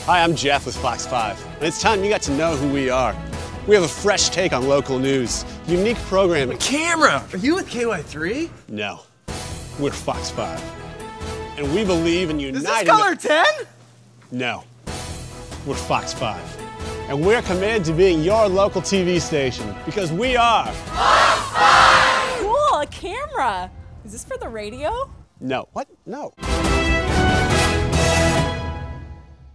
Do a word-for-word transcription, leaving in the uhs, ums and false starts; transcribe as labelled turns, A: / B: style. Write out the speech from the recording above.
A: Hi, I'm Jeff with Fox five, and it's time you got to know who we are. We have a fresh take on local news, unique programming.
B: Camera! Are you with K Y three?
A: No, we're Fox five. And we believe in uniting...
B: Is this color ten?
A: No, we're Fox five. And we're committed to being your local T V station, because we are...
C: Fox five! Cool, a camera. Is this for the radio?
A: No, what? No.